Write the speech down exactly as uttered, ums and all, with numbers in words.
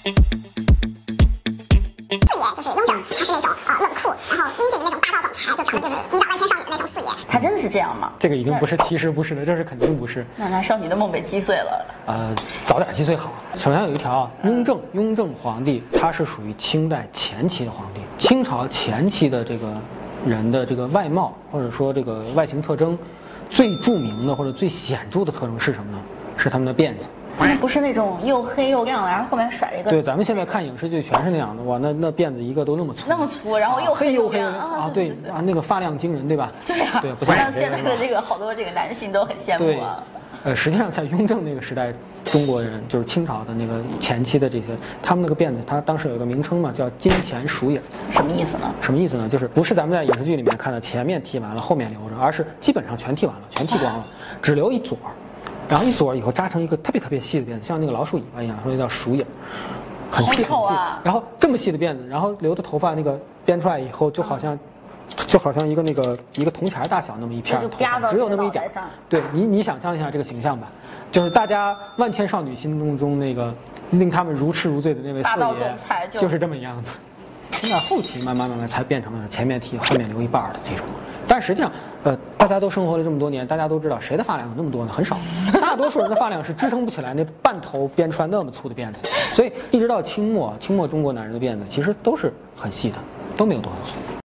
就是雍正，他是那种呃冷酷，然后英俊的那种大道总裁，就长得就是迷倒万千少女的那种四爷。 他真的是这样吗？ 这个已经不是其实不是了，这是肯定不是。 那那少女的梦被击碎了。 呃，早点击碎好。首先有一条啊，雍正，雍正皇帝他是属于清代前期的皇帝，清朝前期的这个人的这个外貌或者说这个外形特征，最著名的或者最显著的特征是什么呢？是他们的辫子。 那不是那种又黑又亮，然后后面甩着一个。 对，咱们现在看影视剧全是那样的，哇，那那辫子一个都那么粗， 那么粗，然后又黑又黑亮啊，对啊，那个发量惊人，对吧？ 对啊， 对，不像现在的这个好多这个男性都很羡慕啊。 呃，实际上在雍正那个时代，中国人就是清朝的那个前期的这些，他们那个辫子，他当时有一个名称嘛，叫金钱鼠影。 什么意思呢？ 什么意思呢？就是不是咱们在影视剧里面看的前面剃完了，后面留着，而是基本上全剃完了，全剃光了，只留一撮儿。然后一撮以后扎成一个特别特别细的辫子，像那个老鼠尾巴一样，所以叫鼠影，很细很细。然后这么细的辫子，然后留的头发那个编出来以后，就好像，就好像一个那个一个铜钱大小那么一片头发，只有那么一点。对你你想象一下这个形象吧，就是大家万千少女心目中那个令他们如痴如醉的那位四爷，大道总裁就是这么样子。现在后期慢慢慢慢才变成了前面剃后面留一半的这种。但实际上，呃，大家都生活了这么多年，大家都知道谁的发量有那么多呢？很少，大多数人的发量是支撑不起来那半头编出来那么粗的辫子。所以一直到清末，清末中国男人的辫子其实都是很细的，都没有多粗。